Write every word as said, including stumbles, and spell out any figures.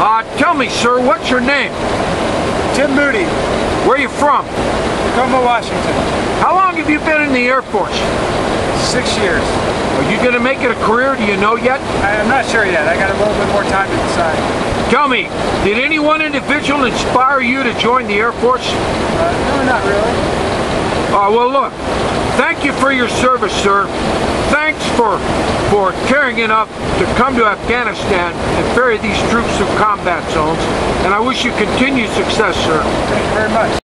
Uh, tell me, sir, what's your name? Tim Moody. Where are you from? Tacoma, Washington. How long have you been in the Air Force? Six years. Are you going to make it a career? Do you know yet? I'm not sure yet. I got a little bit more time to decide. Tell me, did any one individual inspire you to join the Air Force? Uh, no, not really. Uh, well, look, thank you for your service, sir. Thanks for, for caring enough to come to Afghanistan and ferry these troops through combat zones. And I wish you continued success, sir. Thank you very much.